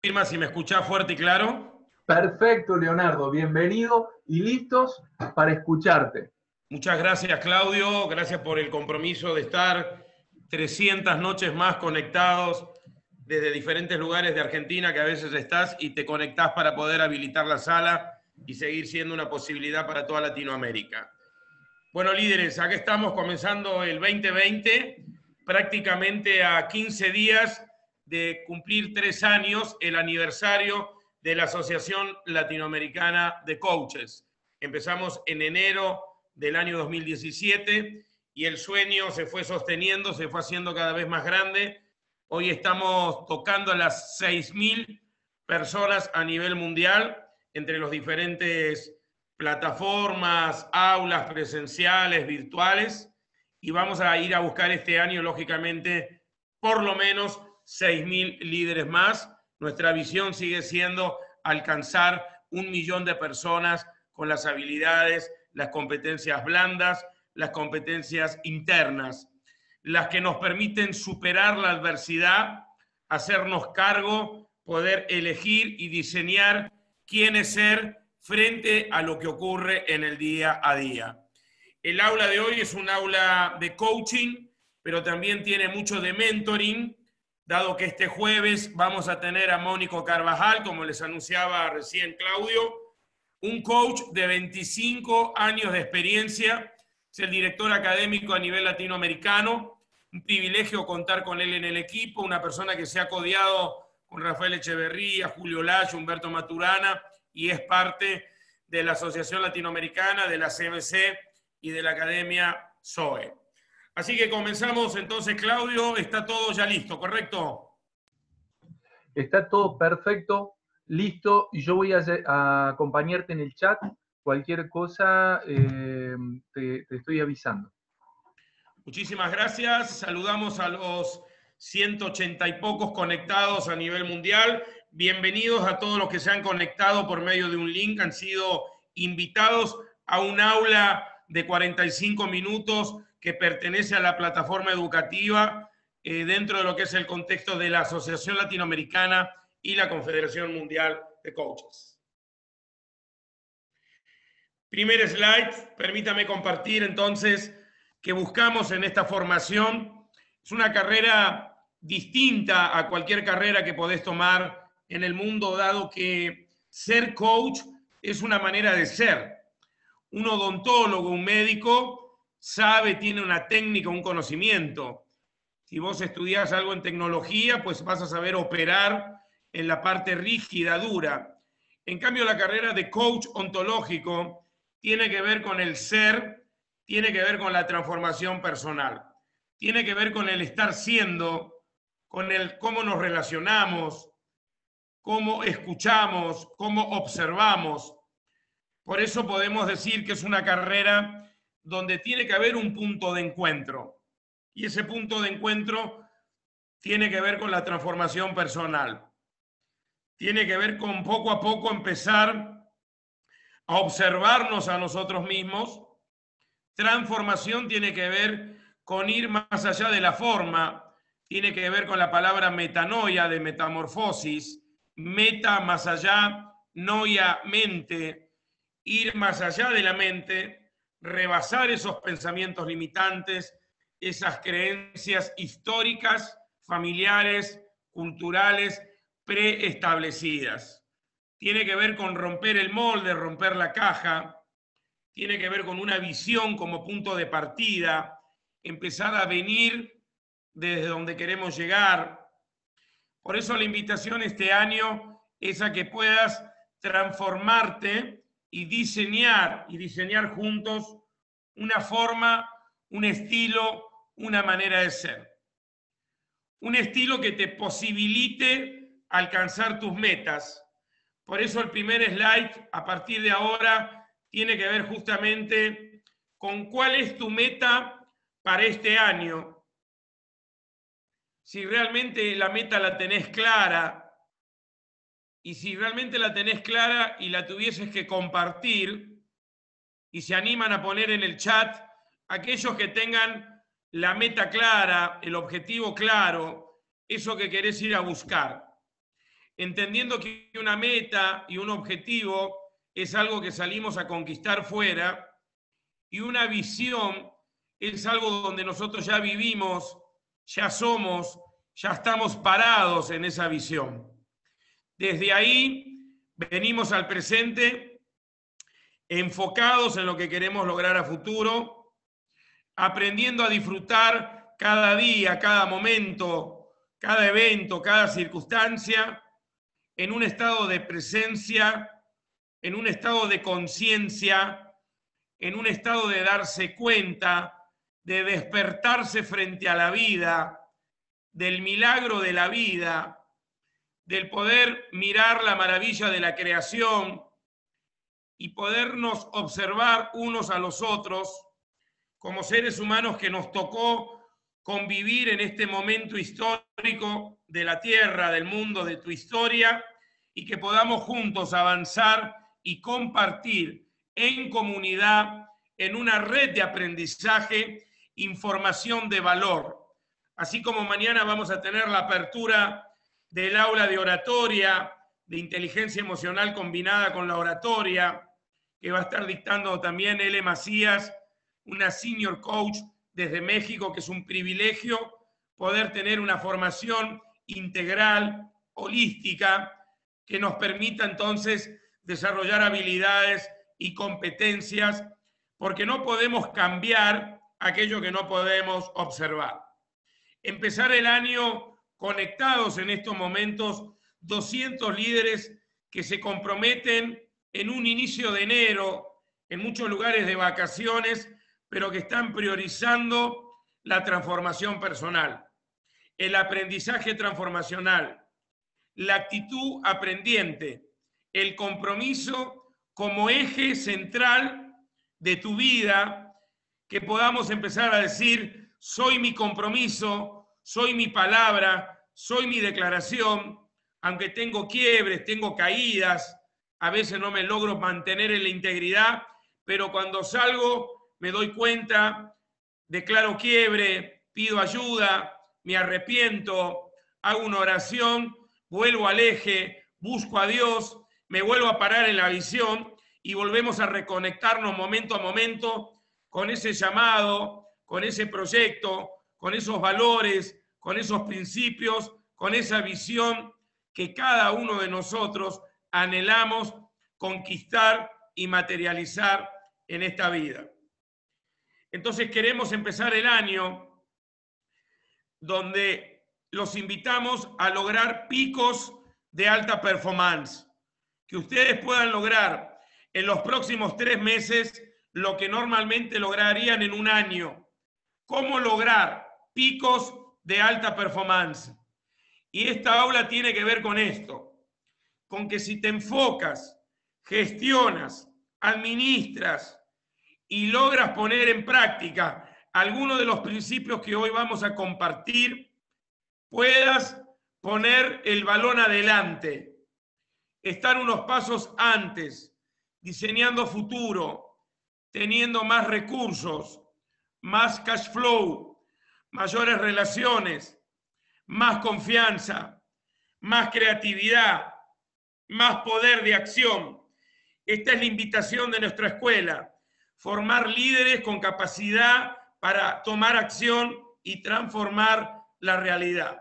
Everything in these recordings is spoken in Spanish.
Confirma si me escuchás fuerte y claro. Perfecto, Leonardo. Bienvenido y listos para escucharte. Muchas gracias, Claudio. Gracias por el compromiso de estar 300 noches más conectados desde diferentes lugares de Argentina que a veces estás y te conectás para poder habilitar la sala y seguir siendo una posibilidad para toda Latinoamérica. Bueno, líderes, aquí estamos comenzando el 2020, prácticamente a 15 días de cumplir 3 años, el aniversario de la Asociación Latinoamericana de Coaches. Empezamos en enero del año 2017 y el sueño se fue sosteniendo, se fue haciendo cada vez más grande. Hoy estamos tocando a las 6.000 personas a nivel mundial entre los diferentes plataformas, aulas presenciales, virtuales, y vamos a ir a buscar este año, lógicamente, por lo menos 6.000 líderes más. Nuestra visión sigue siendo alcanzar 1 millón de personas con las habilidades, las competencias blandas, las competencias internas, las que nos permiten superar la adversidad, hacernos cargo, poder elegir y diseñar quién es ser frente a lo que ocurre en el día a día. El aula de hoy es un aula de coaching, pero también tiene mucho de mentoring, dado que este jueves vamos a tener a Mónico Carvajal, como les anunciaba recién Claudio, un coach de 25 años de experiencia, es el director académico a nivel latinoamericano, un privilegio contar con él en el equipo, una persona que se ha codeado con Rafael Echeverría, Julio Lacho, Humberto Maturana, y es parte de la Asociación Latinoamericana, de la CMC y de la Academia SOE. Así que comenzamos entonces, Claudio, está todo ya listo, ¿correcto? Está todo perfecto, listo, y yo voy a acompañarte en el chat. Cualquier cosa te estoy avisando. Muchísimas gracias. Saludamos a los 180 y pocos conectados a nivel mundial. Bienvenidos a todos los que se han conectado por medio de un link. Han sido invitados a un aula de 45 minutos que pertenece a la plataforma educativa dentro de lo que es el contexto de la Asociación Latinoamericana y la Confederación Mundial de Coaches. Primer slide, permítame compartir entonces que buscamos en esta formación. Es una carrera distinta a cualquier carrera que podés tomar en el mundo, dado que ser coach es una manera de ser. Un odontólogo, un médico, sabe, tiene una técnica, un conocimiento. Si vos estudiás algo en tecnología, pues vas a saber operar en la parte rígida, dura. En cambio, la carrera de coach ontológico tiene que ver con el ser, tiene que ver con la transformación personal, tiene que ver con el estar siendo, con el cómo nos relacionamos, cómo escuchamos, cómo observamos. Por eso podemos decir que es una carrera donde tiene que haber un punto de encuentro. Y ese punto de encuentro tiene que ver con la transformación personal. Tiene que ver con poco a poco empezar a observarnos a nosotros mismos. Transformación tiene que ver con ir más allá de la forma, tiene que ver con la palabra metanoia, de metamorfosis, meta más allá, noia mente, ir más allá de la mente, rebasar esos pensamientos limitantes, esas creencias históricas, familiares, culturales, preestablecidas. Tiene que ver con romper el molde, romper la caja, tiene que ver con una visión como punto de partida, empezar a venir desde donde queremos llegar. Por eso la invitación este año es a que puedas transformarte y diseñar juntos una forma, un estilo, una manera de ser. Un estilo que te posibilite alcanzar tus metas. Por eso el primer slide, a partir de ahora, tiene que ver justamente con cuál es tu meta para este año. Si realmente la meta la tenés clara, y si realmente la tenés clara y la tuvieses que compartir, y se animan a poner en el chat aquellos que tengan la meta clara, el objetivo claro, eso que querés ir a buscar. entendiendo que una meta y un objetivo es algo que salimos a conquistar fuera, y una visión es algo donde nosotros ya vivimos, ya somos, ya estamos parados en esa visión. Desde ahí venimos al presente, enfocados en lo que queremos lograr a futuro, aprendiendo a disfrutar cada día, cada momento, cada evento, cada circunstancia, en un estado de presencia, en un estado de conciencia, en un estado de darse cuenta, de despertarse frente a la vida, del milagro de la vida, del poder mirar la maravilla de la creación y podernos observar unos a los otros como seres humanos que nos tocó convivir en este momento histórico de la Tierra, del mundo, de tu historia, y que podamos juntos avanzar y compartir en comunidad, en una red de aprendizaje, información de valor. Así como mañana vamos a tener la apertura del aula de oratoria, de inteligencia emocional combinada con la oratoria, que va a estar dictando también Ele Macías, una senior coach desde México, que es un privilegio poder tener una formación integral, holística, que nos permita entonces desarrollar habilidades y competencias, porque no podemos cambiar aquello que no podemos observar. Empezar el año conectados en estos momentos, 200 líderes que se comprometen en un inicio de enero, en muchos lugares de vacaciones, pero que están priorizando la transformación personal, el aprendizaje transformacional, la actitud aprendiente, el compromiso como eje central de tu vida, que podamos empezar a decir, soy mi compromiso, soy mi palabra, soy mi declaración, aunque tengo quiebres, tengo caídas, a veces no me logro mantener en la integridad, pero cuando salgo me doy cuenta, declaro quiebre, pido ayuda, me arrepiento, hago una oración, vuelvo al eje, busco a Dios, me vuelvo a parar en la visión y volvemos a reconectarnos momento a momento con ese llamado, con ese proyecto, con esos valores, con esos principios, con esa visión que cada uno de nosotros anhelamos conquistar y materializar en esta vida. Entonces queremos empezar el año donde los invitamos a lograr picos de alta performance, que ustedes puedan lograr en los próximos 3 meses lo que normalmente lograrían en un año. ¿Cómo lograr picos de alta performance? Y esta aula tiene que ver con esto, con que si te enfocas, gestionas, administras y logras poner en práctica algunos de los principios que hoy vamos a compartir, puedas poner el balón adelante, estar unos pasos antes, diseñando futuro, teniendo más recursos, más cash flow, mayores relaciones, más confianza, más creatividad, más poder de acción. Esta es la invitación de nuestra escuela, formar líderes con capacidad para tomar acción y transformar la realidad.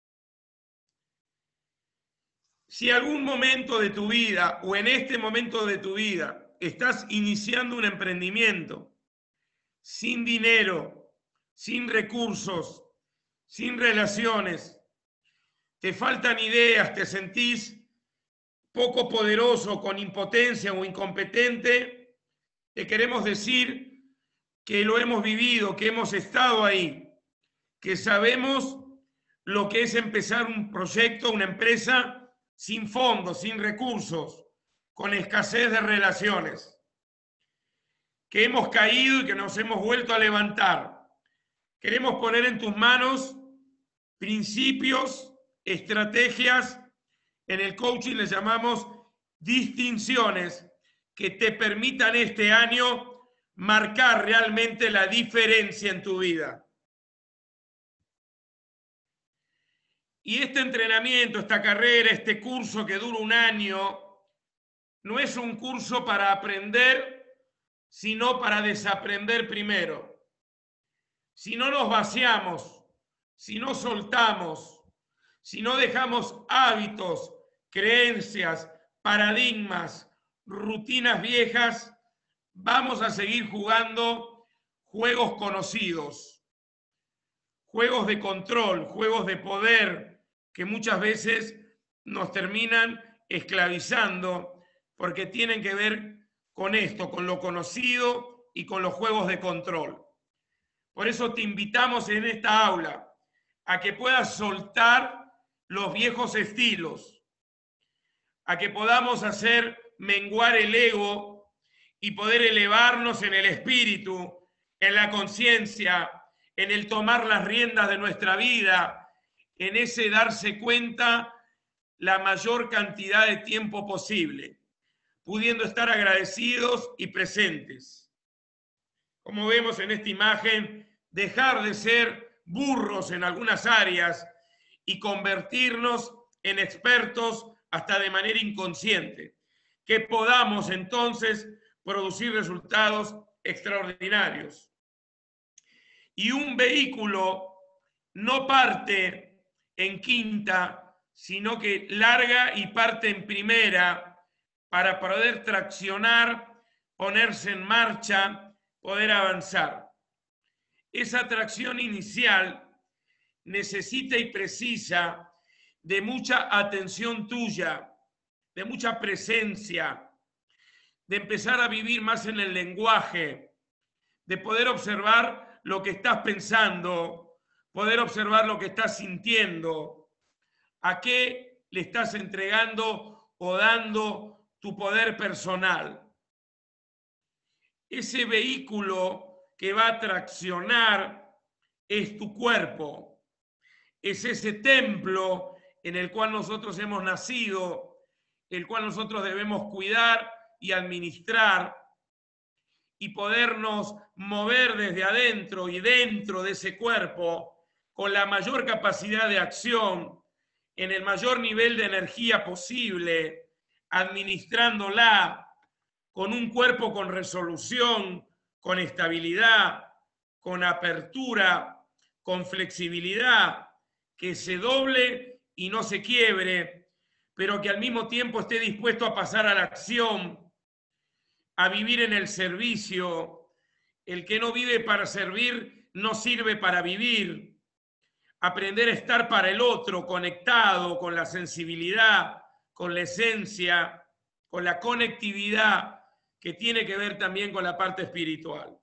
Si algún momento de tu vida o en este momento de tu vida estás iniciando un emprendimiento sin dinero, sin recursos, sin relaciones, te faltan ideas, te sentís poco poderoso, con impotencia o incompetente, te queremos decir que lo hemos vivido, que hemos estado ahí, que sabemos lo que es empezar un proyecto, una empresa sin fondos, sin recursos, con escasez de relaciones, que hemos caído y que nos hemos vuelto a levantar. Queremos poner en tus manos principios, estrategias. En el coaching les llamamos distinciones que te permitan este año marcar realmente la diferencia en tu vida. Y este entrenamiento, esta carrera, este curso que dura un año, no es un curso para aprender, sino para desaprender primero. Si no nos vaciamos, si no soltamos, si no dejamos hábitos, creencias, paradigmas, rutinas viejas, vamos a seguir jugando juegos conocidos, juegos de control, juegos de poder, que muchas veces nos terminan esclavizando porque tienen que ver con esto, con lo conocido y con los juegos de control. Por eso te invitamos en esta aula a que puedas soltar los viejos estilos, a que podamos hacer menguar el ego y poder elevarnos en el espíritu, en la conciencia, en el tomar las riendas de nuestra vida, en ese darse cuenta la mayor cantidad de tiempo posible, pudiendo estar agradecidos y presentes. Como vemos en esta imagen, dejar de ser burros en algunas áreas y convertirnos en expertos hasta de manera inconsciente, que podamos entonces producir resultados extraordinarios. Y un vehículo no parte en quinta, sino que larga y parte en primera para poder traccionar, ponerse en marcha, poder avanzar. Esa tracción inicial necesita y precisa de mucha atención tuya, de mucha presencia, de empezar a vivir más en el lenguaje, de poder observar lo que estás pensando, poder observar lo que estás sintiendo, a qué le estás entregando o dando tu poder personal. Ese vehículo que va a traccionar es tu cuerpo, es ese templo en el cual nosotros hemos nacido, el cual nosotros debemos cuidar y administrar y podernos mover desde adentro y dentro de ese cuerpo con la mayor capacidad de acción, en el mayor nivel de energía posible, administrándola con un cuerpo con resolución, con estabilidad, con apertura, con flexibilidad, que se doble y no se quiebre, pero que al mismo tiempo esté dispuesto a pasar a la acción, a vivir en el servicio. El que no vive para servir no sirve para vivir. Aprender a estar para el otro, conectado con la sensibilidad, con la esencia, con la conectividad que tiene que ver también con la parte espiritual.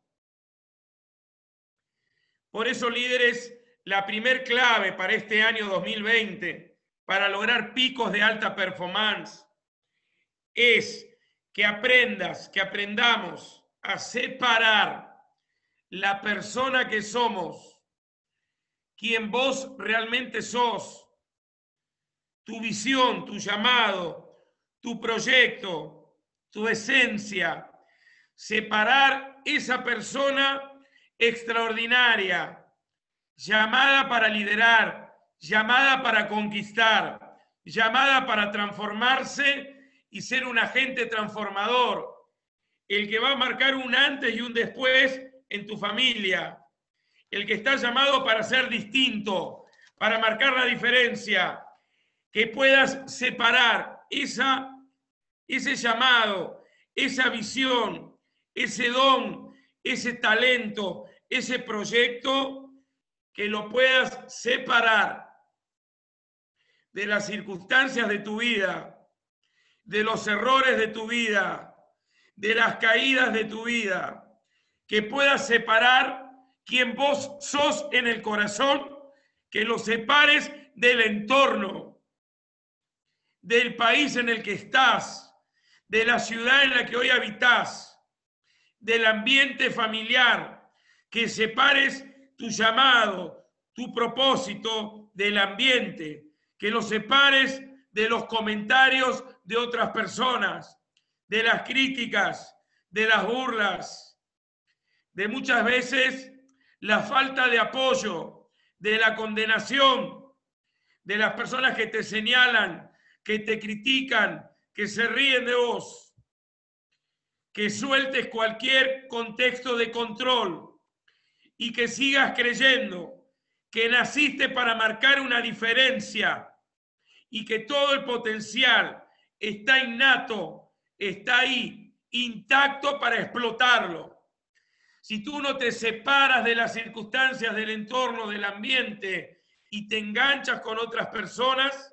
Por eso, líderes, la primer clave para este año 2020, para lograr picos de alta performance, es que aprendamos a separar la persona que somos, quien vos realmente sos, tu visión, tu llamado, tu proyecto, tu esencia, separar esa persona extraordinaria, llamada para liderar, llamada para conquistar, llamada para transformarse y ser un agente transformador, el que va a marcar un antes y un después en tu familia, el que está llamado para ser distinto, para marcar la diferencia, que puedas separar ese llamado, esa visión, ese don, ese talento, ese proyecto, que lo puedas separar de las circunstancias de tu vida, de los errores de tu vida, de las caídas de tu vida, que puedas separar quién vos sos en el corazón, que lo separes del entorno, del país en el que estás, de la ciudad en la que hoy habitas, del ambiente familiar, que separes tu llamado, tu propósito del ambiente, que lo separes de los comentarios de otras personas, de las críticas, de las burlas, de muchas veces la falta de apoyo, de la condenación, de las personas que te señalan, que te critican, que se ríen de vos. Que sueltes cualquier contexto de control y que sigas creyendo que naciste para marcar una diferencia y que todo el potencial está innato, está ahí, intacto para explotarlo. Si tú no te separas de las circunstancias, del entorno, del ambiente y te enganchas con otras personas,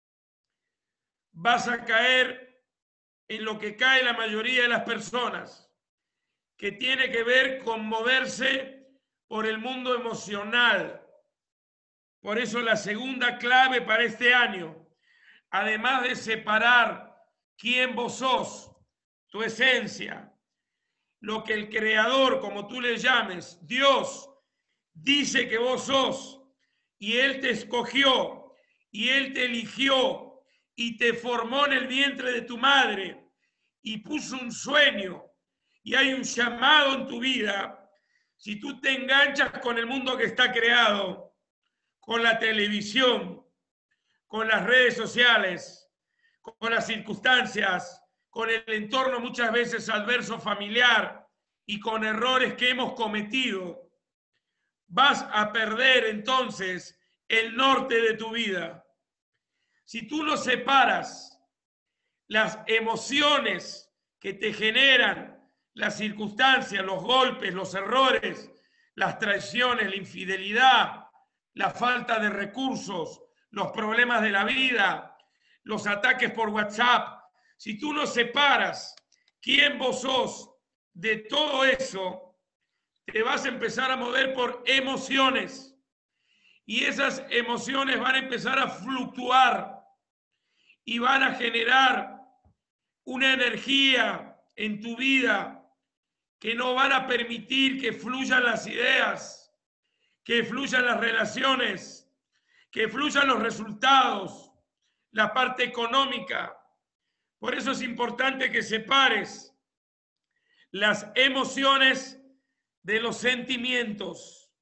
vas a caer en lo que cae la mayoría de las personas, que tiene que ver con moverse por el mundo emocional. Por eso la segunda clave para este año, además de separar quién vos sos, tu esencia, lo que el creador, como tú le llames, Dios, dice que vos sos, y Él te escogió, y Él te eligió, y te formó en el vientre de tu madre, y puso un sueño, y hay un llamado en tu vida. Si tú te enganchas con el mundo que está creado, con la televisión, con las redes sociales, con las circunstancias, con el entorno muchas veces adverso familiar y con errores que hemos cometido, vas a perder entonces el norte de tu vida. Si tú no separas las emociones que te generan las circunstancias, los golpes, los errores, las traiciones, la infidelidad, la falta de recursos, los problemas de la vida, los ataques por WhatsApp, si tú no separas quién vos sos de todo eso, te vas a empezar a mover por emociones y esas emociones van a empezar a fluctuar y van a generar una energía en tu vida que no van a permitir que fluyan las ideas, que fluyan las relaciones, que fluyan los resultados, la parte económica. Por eso es importante que separes las emociones de los sentimientos.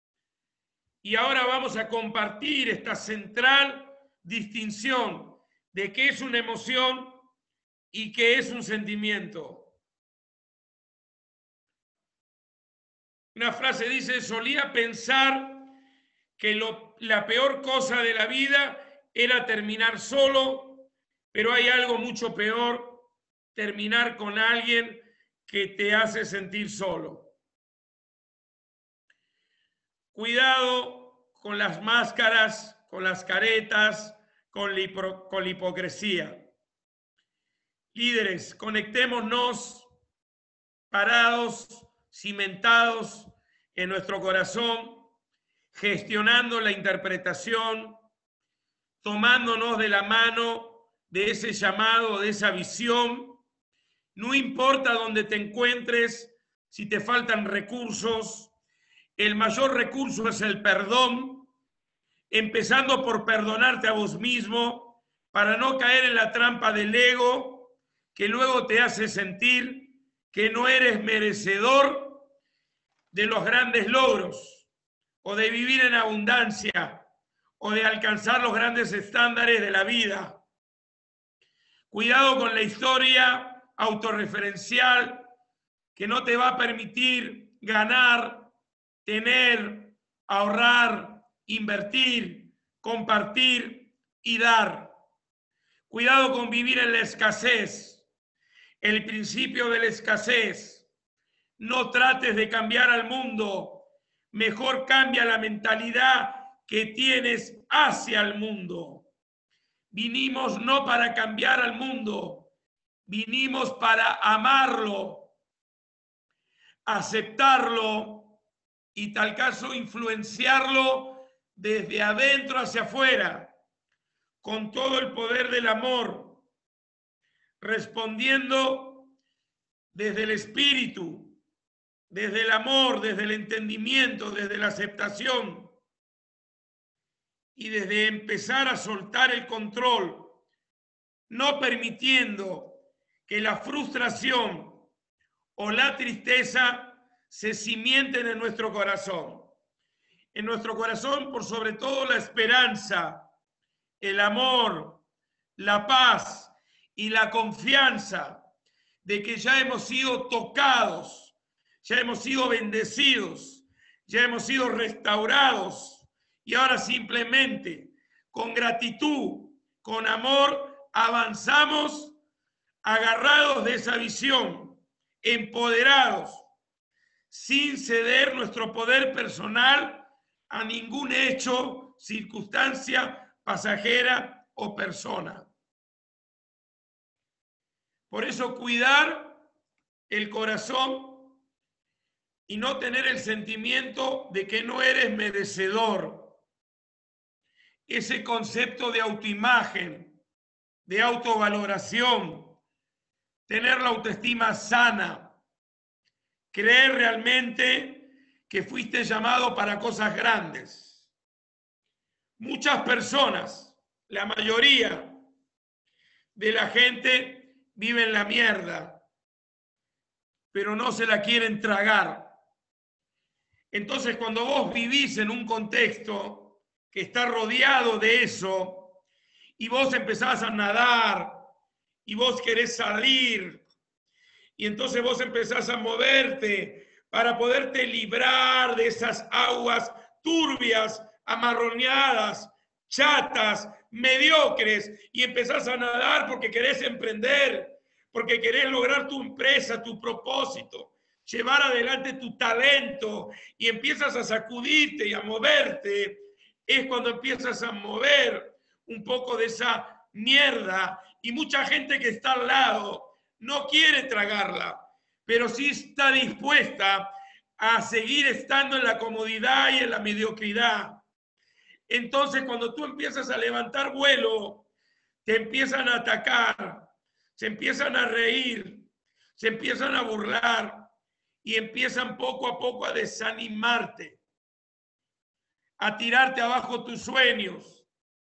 Y ahora vamos a compartir esta central distinción de qué es una emoción y qué es un sentimiento. Una frase dice: solía pensar que la peor cosa de la vida era terminar solo, pero hay algo mucho peor, terminar con alguien que te hace sentir solo. Cuidado con las máscaras, con las caretas, con la hipocresía. Líderes, conectémonos parados, cimentados en nuestro corazón, gestionando la interpretación, tomándonos de la mano de ese llamado, de esa visión. No importa dónde te encuentres, si te faltan recursos, el mayor recurso es el perdón, empezando por perdonarte a vos mismo para no caer en la trampa del ego que luego te hace sentir que no eres merecedor de los grandes logros o de vivir en abundancia o de alcanzar los grandes estándares de la vida. Cuidado con la historia autorreferencial que no te va a permitir ganar, tener, ahorrar, invertir, compartir y dar. Cuidado con vivir en la escasez, el principio de la escasez. No trates de cambiar al mundo, mejor cambia la mentalidad que tienes hacia el mundo. Vinimos no para cambiar al mundo, vinimos para amarlo, aceptarlo y tal caso influenciarlo desde adentro hacia afuera, con todo el poder del amor, respondiendo desde el espíritu, desde el amor, desde el entendimiento, desde la aceptación y desde empezar a soltar el control, no permitiendo que la frustración o la tristeza se cimienten en nuestro corazón. En nuestro corazón, por sobre todo, la esperanza, el amor, la paz y la confianza de que ya hemos sido tocados, ya hemos sido bendecidos, ya hemos sido restaurados y ahora simplemente con gratitud, con amor, avanzamos agarrados de esa visión, empoderados, sin ceder nuestro poder personal a ningún hecho, circunstancia pasajera o persona. Por eso cuidar el corazón y no tener el sentimiento de que no eres merecedor. Ese concepto de autoimagen, de autovaloración, tener la autoestima sana, creer realmente que fuiste llamado para cosas grandes. Muchas personas, la mayoría de la gente vive en la mierda, pero no se la quieren tragar. Entonces, cuando vos vivís en un contexto que está rodeado de eso, y vos empezás a nadar, y vos querés salir, y entonces vos empezás a moverte para poderte librar de esas aguas turbias, amarroneadas, chatas, mediocres, y empezás a nadar porque querés emprender, porque querés lograr tu empresa, tu propósito, llevar adelante tu talento, y empiezas a sacudirte y a moverte, es cuando empiezas a mover un poco de esa mierda, y mucha gente que está al lado no quiere tragarla, pero sí está dispuesta a seguir estando en la comodidad y en la mediocridad. Entonces, cuando tú empiezas a levantar vuelo, te empiezan a atacar, se empiezan a reír, se empiezan a burlar y empiezan poco a poco a desanimarte, a tirarte abajo tus sueños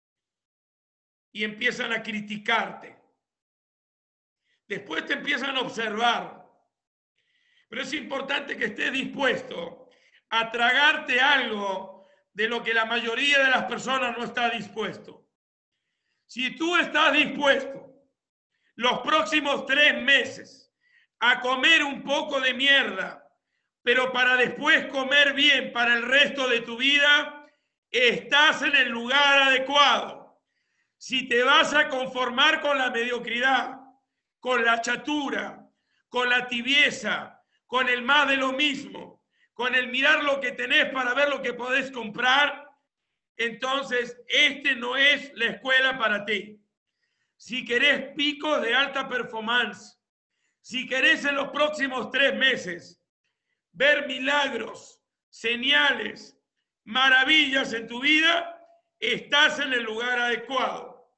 y empiezan a criticarte. Después te empiezan a observar, pero es importante que estés dispuesto a tragarte algo de lo que la mayoría de las personas no está dispuesto. Si tú estás dispuesto los próximos 3 meses a comer un poco de mierda, pero para después comer bien para el resto de tu vida, estás en el lugar adecuado. Si te vas a conformar con la mediocridad, con la chatura, con la tibieza, con el más de lo mismo, con el mirar lo que tenés para ver lo que podés comprar, entonces este no es la escuela para ti. Si querés picos de alta performance, si querés en los próximos 3 meses ver milagros, señales, maravillas en tu vida, estás en el lugar adecuado.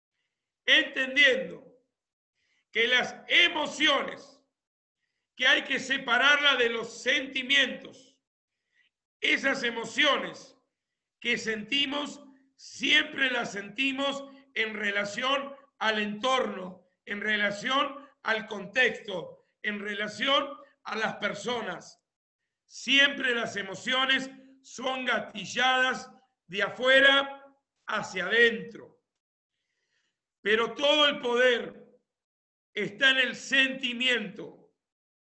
Entendiendo que las emociones, que hay que separarlas de los sentimientos, esas emociones que sentimos, siempre las sentimos en relación al entorno, en relación al contexto, en relación a las personas. Siempre las emociones son gatilladas de afuera hacia adentro. Pero todo el poder está en el sentimiento.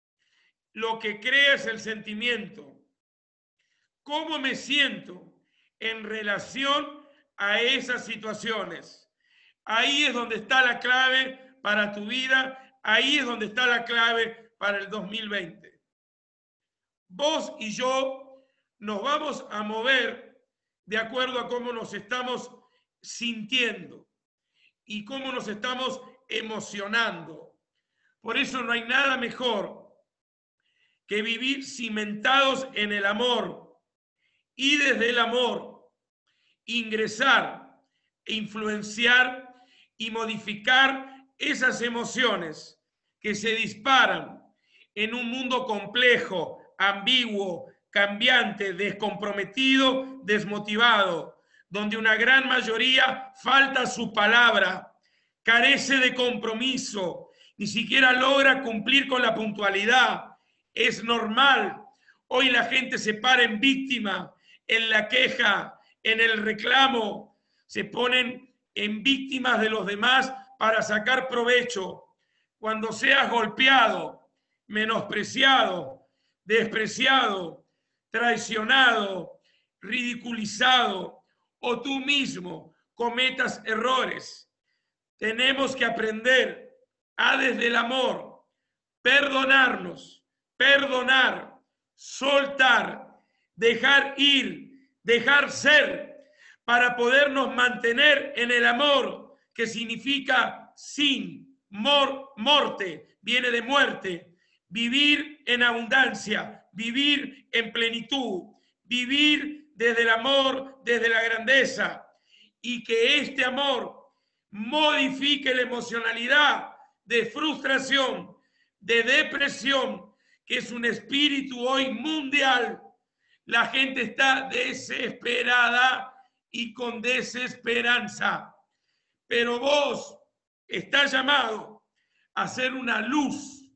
Lo que crea es el sentimiento. ¿Cómo me siento en relación a esas situaciones? Ahí es donde está la clave para tu vida. Ahí es donde está la clave para el 2020. Vos y yo nos vamos a mover de acuerdo a cómo nos estamos sintiendo y cómo nos estamos emocionando. Por eso no hay nada mejor que vivir cimentados en el amor y desde el amor ingresar, influenciar y modificar esas emociones que se disparan en un mundo complejo, ambiguo, cambiante, descomprometido, desmotivado, donde una gran mayoría falta su palabra, carece de compromiso, ni siquiera logra cumplir con la puntualidad. Es normal. Hoy la gente se para en víctima, en la queja, en el reclamo, se ponen en víctimas de los demás para sacar provecho. Cuando seas golpeado, menospreciado, despreciado, traicionado, ridiculizado o tú mismo cometas errores, tenemos que aprender a desde el amor perdonarnos, perdonar, soltar, dejar ir, dejar ser, para podernos mantener en el amor, que significa sin, morte, viene de muerte, vivir en abundancia, vivir en plenitud, vivir desde el amor, desde la grandeza, y que este amor modifique la emocionalidad de frustración, de depresión, que es un espíritu hoy mundial. La gente está desesperada y con desesperanza. Pero vos estás llamado a ser una luz,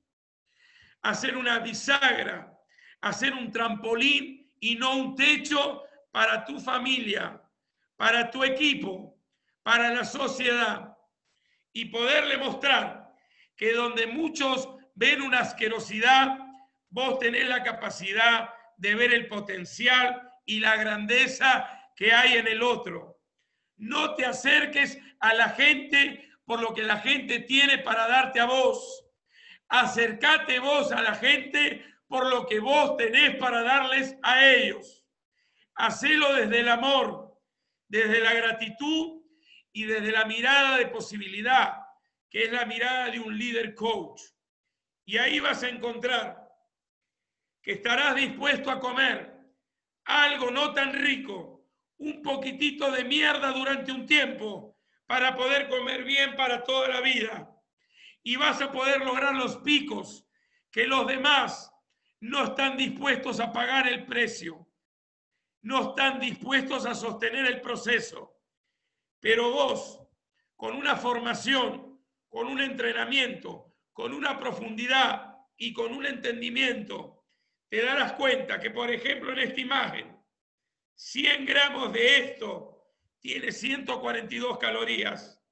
a ser una bisagra, a ser un trampolín y no un techo para tu familia, para tu equipo, para la sociedad. Y poderle mostrar que donde muchos ven una asquerosidad, vos tenés la capacidad de ver el potencial y la grandeza que hay en el otro. No te acerques a la gente por lo que la gente tiene para darte a vos. Acercate vos a la gente por lo que vos tenés para darles a ellos. Hacelo desde el amor, desde la gratitud y desde la mirada de posibilidad, que es la mirada de un líder coach. Y ahí vas a encontrar que estarás dispuesto a comer algo no tan rico, un poquitito de mierda durante un tiempo, para poder comer bien para toda la vida. Y vas a poder lograr los picos que los demás no están dispuestos a pagar el precio, no están dispuestos a sostener el proceso. Pero vos, con una formación, con un entrenamiento, con una profundidad y con un entendimiento, te darás cuenta que, por ejemplo, en esta imagen, 100 gramos de esto tiene 142 calorías,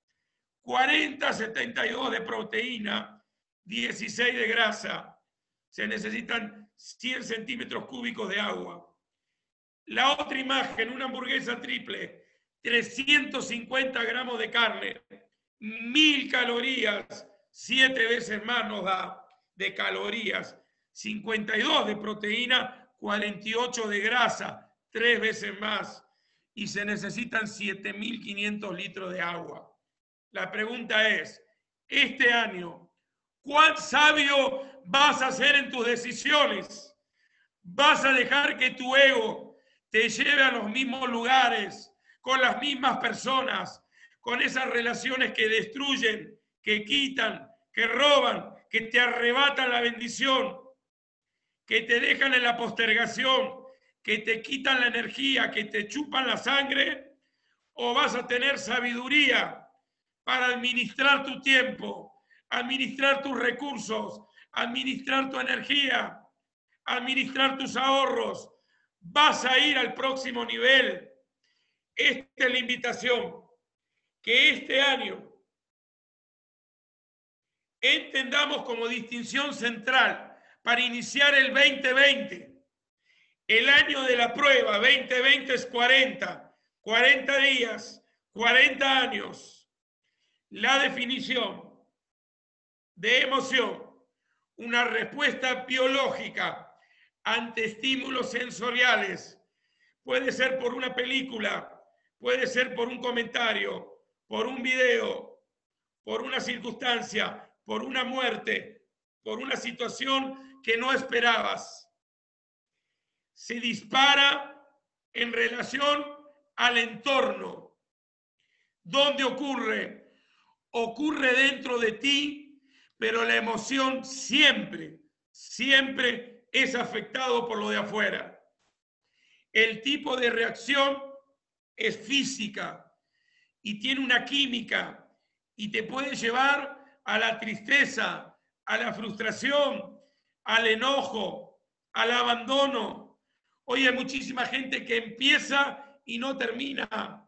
72 de proteína, 16 de grasa. Se necesitan 100 centímetros cúbicos de agua. La otra imagen, una hamburguesa triple, 350 gramos de carne, 1000 calorías, 7 veces más nos da de calorías, 52 de proteína, 48 de grasa, 3 veces más, y se necesitan 7.500 litros de agua. La pregunta es, este año, ¿cuán sabio vas a ser en tus decisiones? ¿Vas a dejar que tu ego te lleve a los mismos lugares, con las mismas personas, con esas relaciones que destruyen, que quitan, que roban, que te arrebatan la bendición, que te dejan en la postergación, que te quitan la energía, que te chupan la sangre? ¿O vas a tener sabiduría para administrar tu tiempo, administrar tus recursos, administrar tu energía, administrar tus ahorros? Vas a ir al próximo nivel. Esta es la invitación, que este año entendamos como distinción central para iniciar el 2020. El año de la prueba, 2020 es 40 días, 40 años. La definición de emoción, una respuesta biológica ante estímulos sensoriales. Puede ser por una película, puede ser por un comentario, por un video, por una circunstancia, por una muerte, por una situación que no esperabas. Se dispara en relación al entorno. ¿Dónde ocurre? Ocurre dentro de ti, pero la emoción siempre es afectado por lo de afuera. El tipo de reacción es física y tiene una química y te puede llevar a la tristeza, a la frustración, al enojo, al abandono. Hoy hay muchísima gente que empieza y no termina,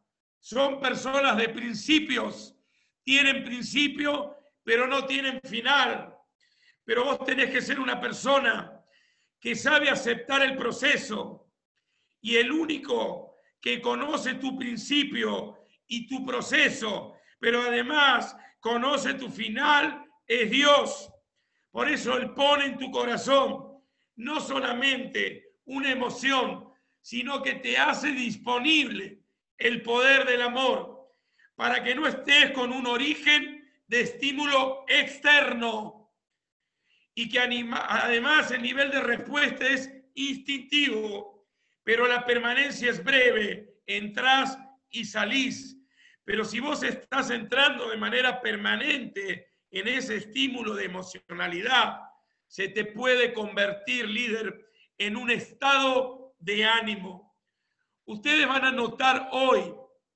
Son personas de principios. Tienen principio, pero no tienen final. Pero vos tenés que ser una persona que sabe aceptar el proceso. Y el único que conoce tu principio y tu proceso, pero además conoce tu final, es Dios. Por eso Él pone en tu corazón no solamente una emoción, sino que te hace disponible el poder del amor, para que no estés con un origen de estímulo externo y que además el nivel de respuesta es instintivo, pero la permanencia es breve, entrás y salís. Pero si vos estás entrando de manera permanente en ese estímulo de emocionalidad, se te puede convertir, líder, en un estado de ánimo. Ustedes van a notar hoy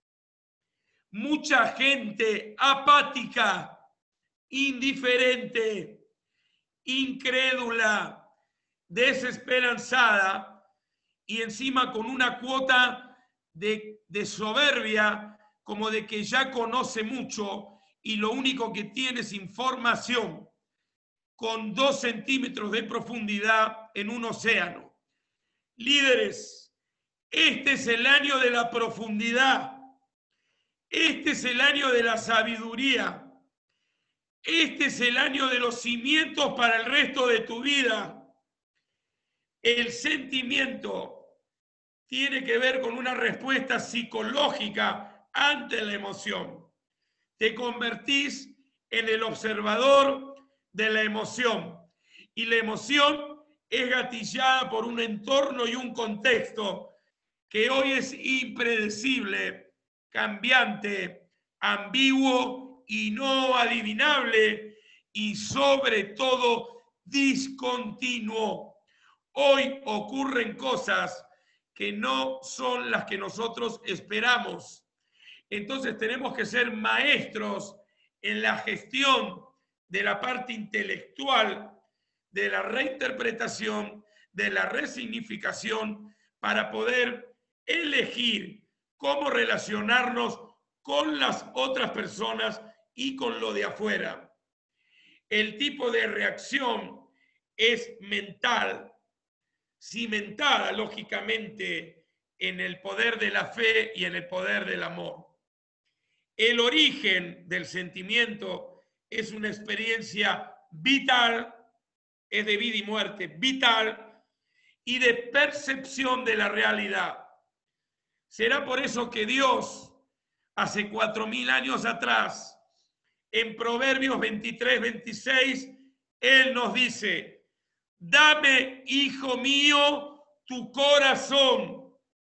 mucha gente apática, indiferente, incrédula, desesperanzada y encima con una cuota de soberbia, como de que ya conoce mucho y lo único que tiene es información con 2 centímetros de profundidad en un océano. Líderes, este es el año de la profundidad, este es el año de la sabiduría, este es el año de los cimientos para el resto de tu vida. El sentimiento tiene que ver con una respuesta psicológica ante la emoción. Te convertís en el observador de la emoción. Y la emoción es gatillada por un entorno y un contexto que hoy es impredecible, cambiante, ambiguo y no adivinable, y sobre todo discontinuo. Hoy ocurren cosas que no son las que nosotros esperamos. Entonces tenemos que ser maestros en la gestión de la parte intelectual, de la reinterpretación, de la resignificación, para poder elegir cómo relacionarnos con las otras personas y con lo de afuera. El tipo de reacción es mental, cimentada lógicamente en el poder de la fe y en el poder del amor. El origen del sentimiento es una experiencia vital, es de vida y muerte, vital, y de percepción de la realidad. Será por eso que Dios, hace 4000 años atrás, en Proverbios 23, 26, Él nos dice: dame, hijo mío, tu corazón,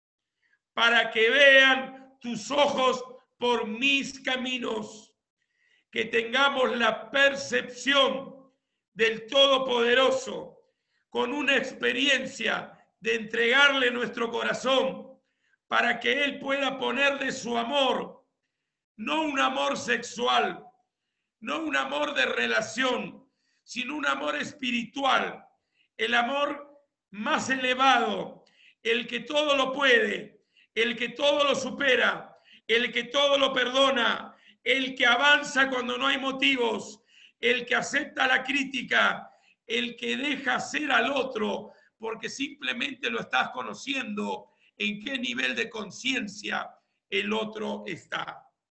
para que vean tus ojos por mis caminos, que tengamos la percepción del Todopoderoso, con una experiencia de entregarle nuestro corazón, para que Él pueda poner de su amor, no un amor sexual, no un amor de relación, sino un amor espiritual, el amor más elevado, el que todo lo puede, el que todo lo supera, el que todo lo perdona, el que avanza cuando no hay motivos, el que acepta la crítica, el que deja ser al otro porque simplemente lo estás conociendo en qué nivel de conciencia el otro está.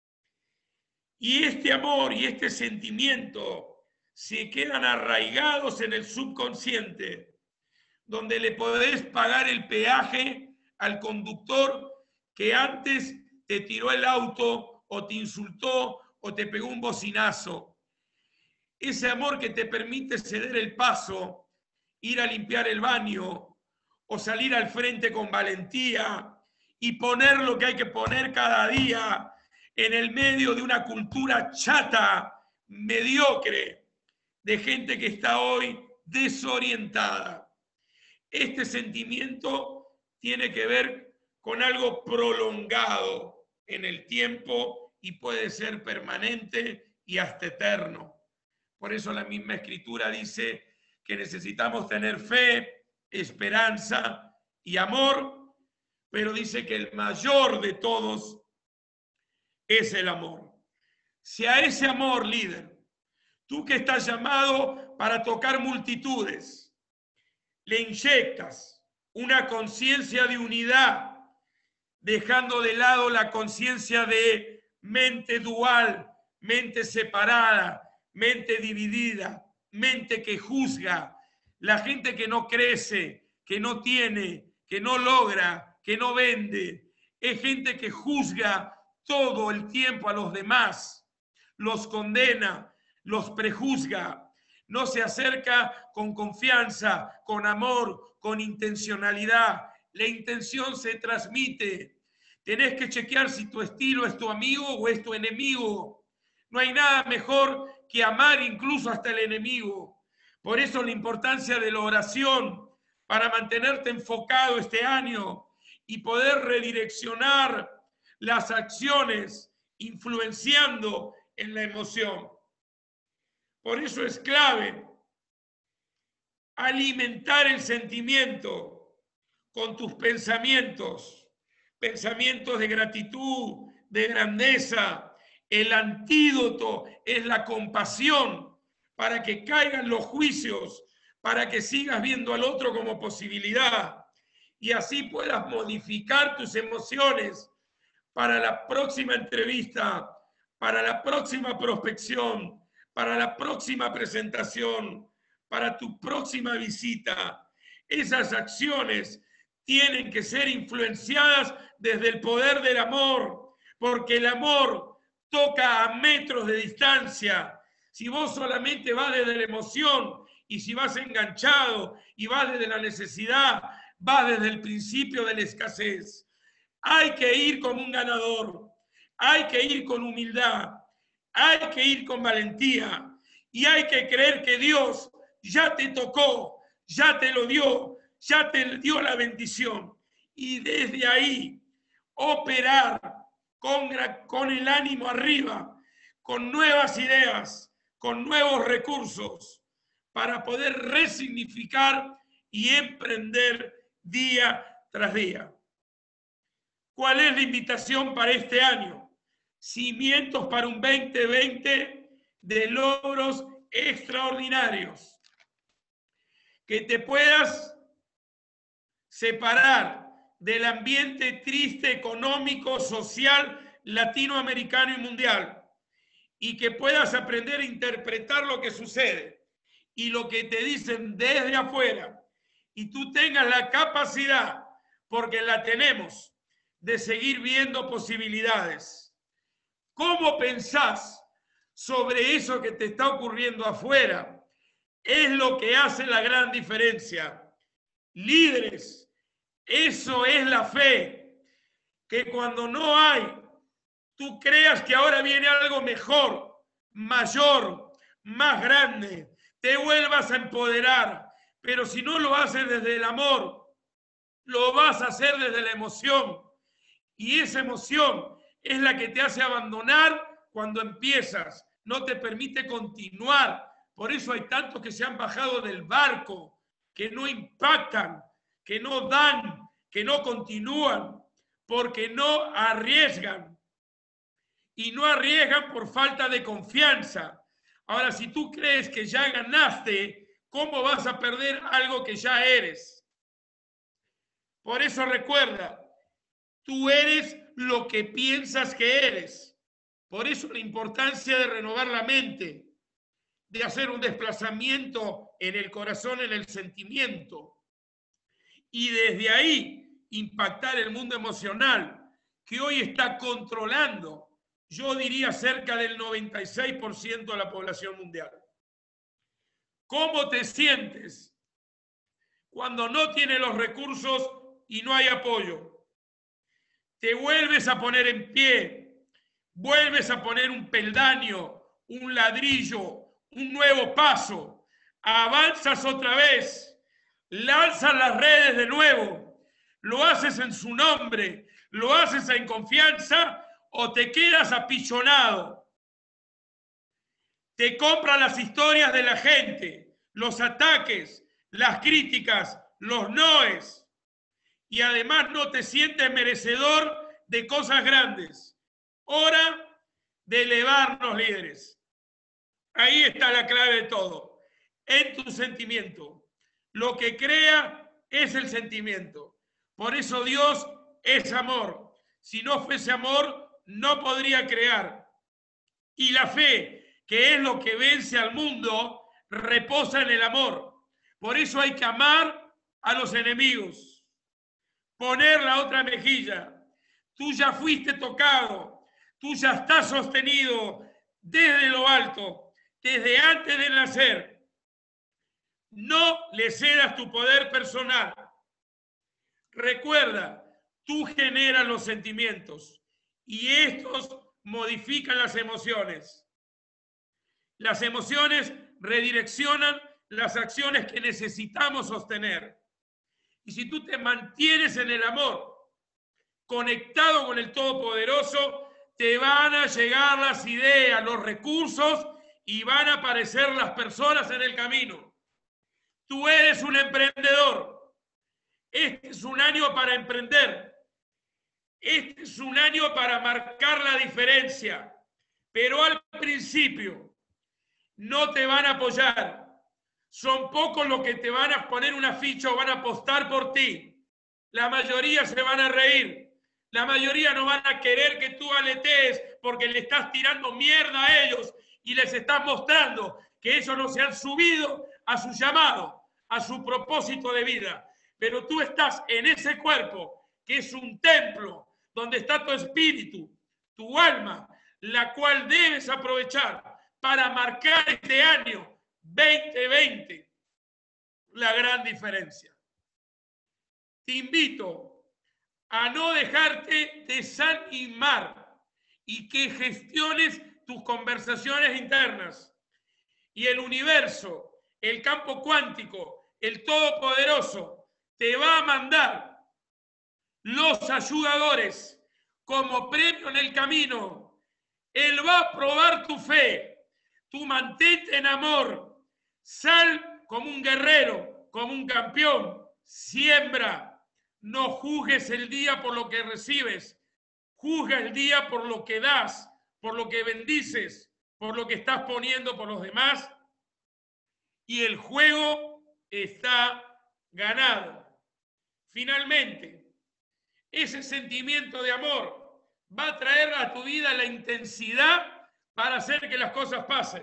Y este amor y este sentimiento se quedan arraigados en el subconsciente, donde le podés pagar el peaje al conductor que antes te tiró el auto o te insultó o te pegó un bocinazo. Ese amor que te permite ceder el paso, ir a limpiar el baño o salir al frente con valentía y poner lo que hay que poner cada día en el medio de una cultura chata, mediocre, de gente que está hoy desorientada. Este sentimiento tiene que ver con algo prolongado en el tiempo y puede ser permanente y hasta eterno. Por eso la misma Escritura dice que necesitamos tener fe, esperanza y amor, pero dice que el mayor de todos es el amor. Si a ese amor, líder, tú que estás llamado para tocar multitudes, le inyectas una conciencia de unidad, dejando de lado la conciencia de mente dual, mente separada, mente dividida, mente que juzga, la gente que no crece, que no tiene, que no logra, que no vende, es gente que juzga todo el tiempo a los demás, los condena, los prejuzga, no se acerca con confianza, con amor, con intencionalidad. La intención se transmite. Tenés que chequear si tu estilo es tu amigo o es tu enemigo. No hay nada mejor que amar incluso hasta el enemigo. Por eso la importancia de la oración para mantenerte enfocado este año y poder redireccionar las acciones influenciando en la emoción. Por eso es clave alimentar el sentimiento con tus pensamientos, pensamientos de gratitud, de grandeza. El antídoto es la compasión para que caigan los juicios, para que sigas viendo al otro como posibilidad y así puedas modificar tus emociones para la próxima entrevista, para la próxima prospección, para la próxima presentación, para tu próxima visita. Esas acciones tienen que ser influenciadas desde el poder del amor, porque el amor toca a metros de distancia. Si vos solamente vas desde la emoción y si vas enganchado y vas desde la necesidad, vas desde el principio de la escasez. Hay que ir como un ganador, hay que ir con humildad, hay que ir con valentía y hay que creer que Dios ya te tocó, ya te lo dio, ya te dio la bendición. Y desde ahí operar con el ánimo arriba, con nuevas ideas, con nuevos recursos, para poder resignificar y emprender día tras día. ¿Cuál es la invitación para este año? Cimientos para un 2020 de logros extraordinarios. Que te puedas separar del ambiente triste económico, social, latinoamericano y mundial. Y que puedas aprender a interpretar lo que sucede y lo que te dicen desde afuera. Y tú tengas la capacidad, porque la tenemos, de seguir viendo posibilidades. ¿Cómo pensás sobre eso que te está ocurriendo afuera? Es lo que hace la gran diferencia. Líderes, eso es la fe, que cuando no hay, tú creas que ahora viene algo mejor, mayor, más grande, te vuelvas a empoderar, pero si no lo haces desde el amor, lo vas a hacer desde la emoción. Y esa emoción es la que te hace abandonar cuando empiezas, no te permite continuar. Por eso hay tantos que se han bajado del barco, que no impactan, que no dan, que no continúan, porque no arriesgan. Y no arriesgan por falta de confianza. Ahora, si tú crees que ya ganaste, ¿cómo vas a perder algo que ya eres? Por eso recuerda, tú eres lo que piensas que eres. Por eso la importancia de renovar la mente, de hacer un desplazamiento en el corazón, en el sentimiento. Y desde ahí impactar el mundo emocional, que hoy está controlando, yo diría, cerca del 96% de la población mundial. ¿Cómo te sientes cuando no tienes los recursos y no hay apoyo? Te vuelves a poner en pie, vuelves a poner un peldaño, un ladrillo, un nuevo paso, avanzas otra vez, lanzas las redes de nuevo, lo haces en su nombre, lo haces en confianza o te quedas apichonado. Te compran las historias de la gente, los ataques, las críticas, los noes. Y además no te sientes merecedor de cosas grandes. Hora de elevarnos, líderes. Ahí está la clave de todo. En tu sentimiento. Lo que crea es el sentimiento. Por eso Dios es amor. Si no fuese amor, no podría crear. Y la fe, que es lo que vence al mundo, reposa en el amor. Por eso hay que amar a los enemigos. Poner la otra mejilla. Tú ya fuiste tocado. Tú ya estás sostenido desde lo alto, desde antes de nacer. No le cedas tu poder personal. Recuerda, tú generas los sentimientos y estos modifican las emociones. Las emociones redireccionan las acciones que necesitamos sostener. Y si tú te mantienes en el amor, conectado con el Todopoderoso, te van a llegar las ideas, los recursos y van a aparecer las personas en el camino. Tú eres un emprendedor. Este es un año para emprender. Este es un año para marcar la diferencia. Pero al principio no te van a apoyar. Son pocos los que te van a poner una ficha o van a apostar por ti. La mayoría se van a reír. La mayoría no van a querer que tú aletees porque le estás tirando mierda a ellos y les estás mostrando que ellos no se han subido a su llamado, a su propósito de vida. Pero tú estás en ese cuerpo que es un templo donde está tu espíritu, tu alma, la cual debes aprovechar para marcar este año 2020 la gran diferencia. Te invito a no dejarte desanimar y que gestiones tus conversaciones internas. Y el universo, el campo cuántico, el Todopoderoso, te va a mandar los ayudadores como premio en el camino. Él va a probar tu fe. Tú mantente en amor. Sal como un guerrero, como un campeón. Siembra. No juzgues el día por lo que recibes. Juzga el día por lo que das, por lo que bendices, por lo que estás poniendo por los demás. Y el juego está ganado. Finalmente, ese sentimiento de amor va a traer a tu vida la intensidad para hacer que las cosas pasen.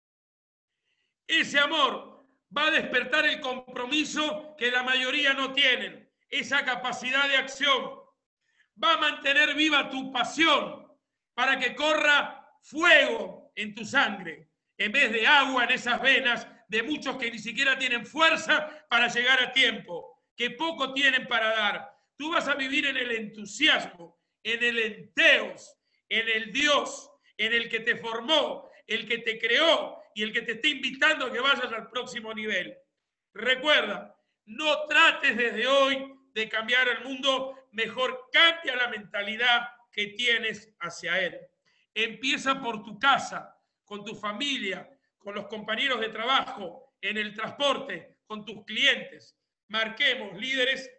Ese amor va a despertar el compromiso que la mayoría no tienen. Esa capacidad de acción va a mantener viva tu pasión para que corra fuego en tu sangre, en vez de agua en esas venas de muchos que ni siquiera tienen fuerza para llegar a tiempo, que poco tienen para dar. Tú vas a vivir en el entusiasmo, en el enteos, en el Dios, en el que te formó, el que te creó y el que te está invitando a que vayas al próximo nivel. Recuerda, no trates desde hoy de cambiar el mundo, mejor cambia la mentalidad que tienes hacia él. Empieza por tu casa, con tu familia, con los compañeros de trabajo, en el transporte, con tus clientes. Marquemos, líderes,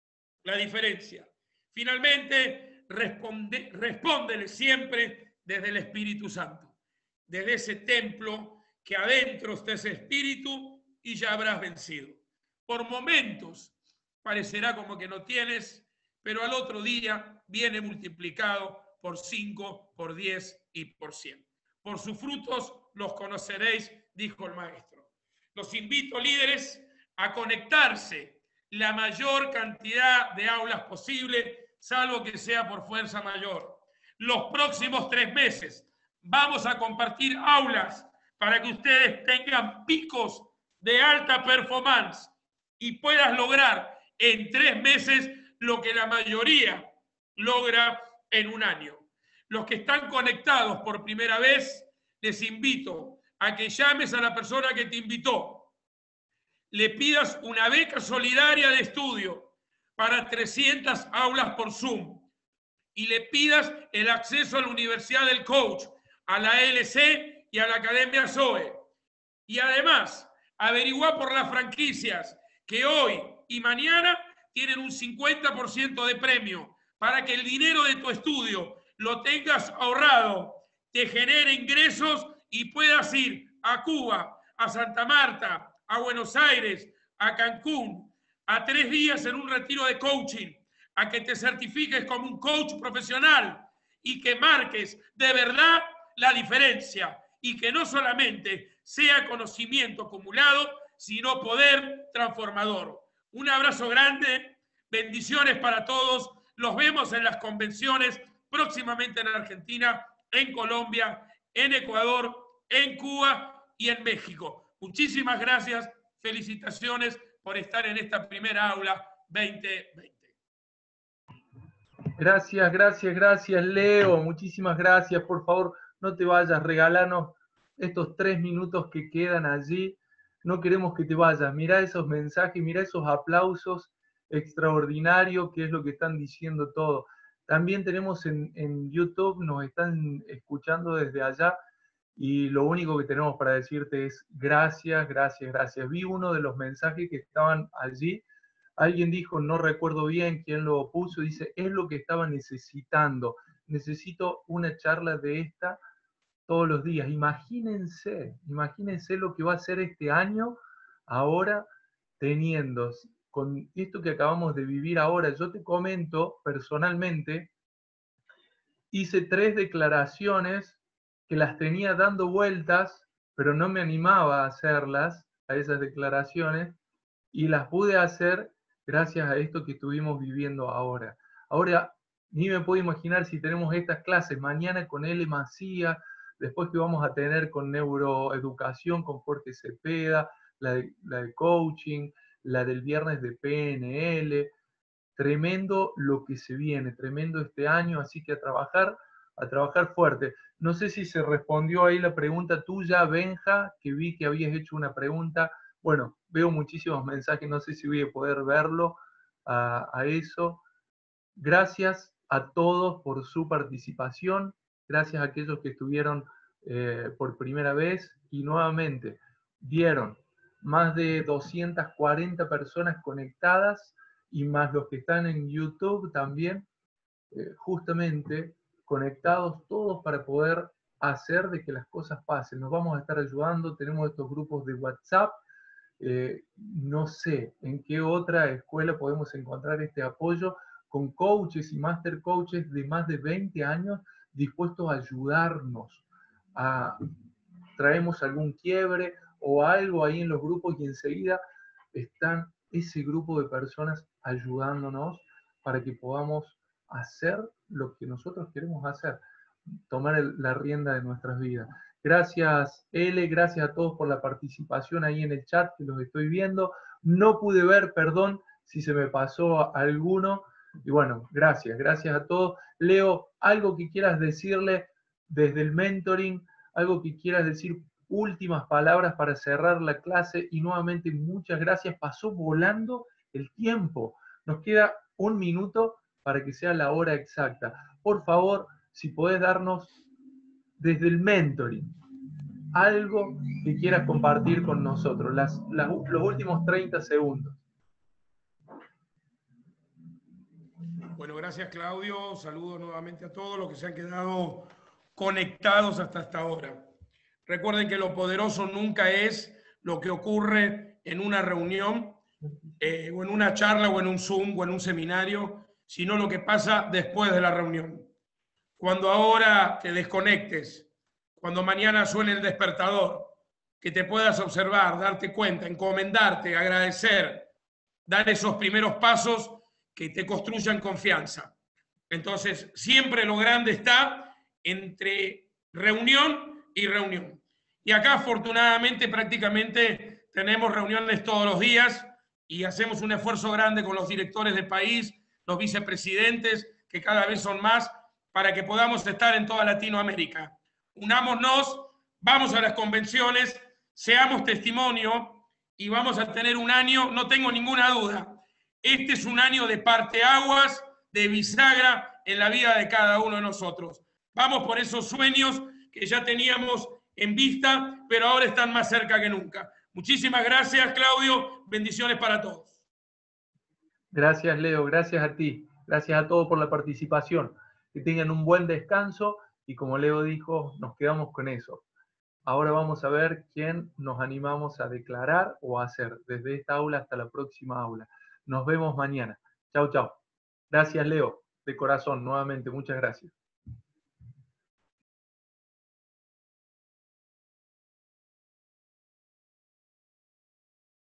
la diferencia. Finalmente, respóndele siempre desde el Espíritu Santo, desde ese templo que adentro está ese espíritu y ya habrás vencido. Por momentos parecerá como que no tienes, pero al otro día viene multiplicado por 5, por 10 y por 100. Por sus frutos los conoceréis, dijo el maestro. Los invito, líderes, a conectarse la mayor cantidad de aulas posible, salvo que sea por fuerza mayor. Los próximos 3 meses vamos a compartir aulas para que ustedes tengan picos de alta performance y puedas lograr en 3 meses lo que la mayoría logra en un año. Los que están conectados por primera vez, les invito a que llames a la persona que te invitó, le pidas una beca solidaria de estudio para 300 aulas por Zoom y le pidas el acceso a la Universidad del Coach, a la LC y a la Academia Zoe. Y además, averigua por las franquicias que hoy y mañana tienen un 50% de premio para que el dinero de tu estudio lo tengas ahorrado, te genere ingresos y puedas ir a Cuba, a Santa Marta, a Buenos Aires, a Cancún, a 3 días en un retiro de coaching, a que te certifiques como un coach profesional y que marques de verdad la diferencia y que no solamente sea conocimiento acumulado, sino poder transformador. Un abrazo grande, bendiciones para todos. Los vemos en las convenciones próximamente en Argentina, en Colombia, en Ecuador, en Cuba y en México. Muchísimas gracias, felicitaciones por estar en esta primera aula 2020. Gracias, gracias, gracias, Leo. Muchísimas gracias. Por favor, no te vayas. Regalanos estos 3 minutos que quedan allí. No queremos que te vayas. Mirá esos mensajes, mirá esos aplausos extraordinarios, que es lo que están diciendo todo. También tenemos en YouTube, nos están escuchando desde allá y lo único que tenemos para decirte es gracias, gracias, gracias. Vi uno de los mensajes que estaban allí. Alguien dijo, no recuerdo bien quién lo puso, dice, es lo que estaba necesitando. Necesito una charla de esta todos los días. Imagínense lo que va a ser este año ahora teniendo, con esto que acabamos de vivir ahora. Yo te comento personalmente, hice 3 declaraciones que las tenía dando vueltas, pero no me animaba a hacerlas, a esas declaraciones, y las pude hacer gracias a esto que estuvimos viviendo ahora. Ahora, ni me puedo imaginar si tenemos estas clases mañana con L. Macía, después que vamos a tener con neuroeducación, con Jorge Cepeda, la de coaching, la del viernes de PNL. Tremendo lo que se viene, tremendo este año, así que a trabajar fuerte. No sé si se respondió ahí la pregunta tuya, Benja, que vi que habías hecho una pregunta. Bueno, veo muchísimos mensajes, no sé si voy a poder verlo a eso. Gracias a todos por su participación, gracias a aquellos que estuvieron por primera vez y nuevamente dieron más de 240 personas conectadas y más los que están en YouTube también, justamente conectados todos para poder hacer de que las cosas pasen. Nos vamos a estar ayudando, tenemos estos grupos de WhatsApp, no sé en qué otra escuela podemos encontrar este apoyo con coaches y master coaches de más de 20 años dispuestos a ayudarnos. Traemos algún quiebre o algo ahí en los grupos y enseguida están ese grupo de personas ayudándonos para que podamos hacer lo que nosotros queremos hacer, tomar la rienda de nuestras vidas. Gracias, L, gracias a todos por la participación ahí en el chat, que los estoy viendo. No pude ver, perdón si se me pasó alguno. Y bueno, gracias a todos. Leo, algo que quieras decirle desde el mentoring, algo que quieras decir, últimas palabras para cerrar la clase y nuevamente muchas gracias. Pasó volando el tiempo. Nos queda 1 minuto para que sea la hora exacta. Por favor, si podés darnos desde el mentoring algo que quieras compartir con nosotros, los últimos 30 segundos. Bueno, gracias Claudio. Saludos nuevamente a todos los que se han quedado conectados hasta esta hora. Recuerden que lo poderoso nunca es lo que ocurre en una reunión, o en una charla, o en un Zoom, o en un seminario, sino lo que pasa después de la reunión. Cuando ahora te desconectes, cuando mañana suene el despertador, que te puedas observar, darte cuenta, encomendarte, agradecer, dar esos primeros pasos que te construyan confianza. Entonces, siempre lo grande está entre reunión y reunión. Y acá, afortunadamente, prácticamente tenemos reuniones todos los días y hacemos un esfuerzo grande con los directores del país, los vicepresidentes, que cada vez son más, para que podamos estar en toda Latinoamérica. Unámonos, vamos a las convenciones, seamos testimonio y vamos a tener un año, no tengo ninguna duda, este es un año de parteaguas, de bisagra en la vida de cada uno de nosotros. Vamos por esos sueños que ya teníamos en vista, pero ahora están más cerca que nunca. Muchísimas gracias, Claudio. Bendiciones para todos. Gracias, Leo. Gracias a ti. Gracias a todos por la participación. que tengan un buen descanso y como Leo dijo, nos quedamos con eso. Ahora vamos a ver quién nos animamos a declarar o a hacer desde esta aula hasta la próxima aula. Nos vemos mañana. Chau, chau. Gracias, Leo. De corazón, nuevamente, muchas gracias.